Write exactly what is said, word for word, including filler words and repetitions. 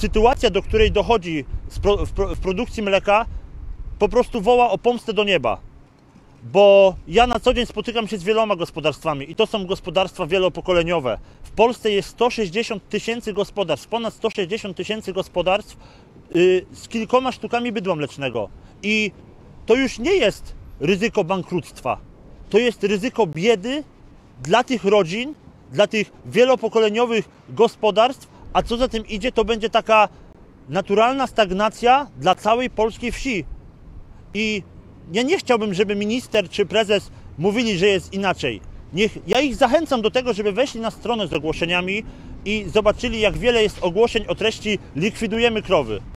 sytuacja, do której dochodzi w produkcji mleka, po prostu woła o pomstę do nieba. Bo ja na co dzień spotykam się z wieloma gospodarstwami i to są gospodarstwa wielopokoleniowe. W Polsce jest sto sześćdziesiąt tysięcy gospodarstw, ponad sto sześćdziesiąt tysięcy gospodarstw yy, z kilkoma sztukami bydła mlecznego. I to już nie jest ryzyko bankructwa. To jest ryzyko biedy dla tych rodzin, dla tych wielopokoleniowych gospodarstw, a co za tym idzie, to będzie taka naturalna stagnacja dla całej polskiej wsi. I ja nie chciałbym, żeby minister czy prezes mówili, że jest inaczej. Niech, ja ich zachęcam do tego, żeby weszli na stronę z ogłoszeniami i zobaczyli, jak wiele jest ogłoszeń o treści likwidujemy krowy.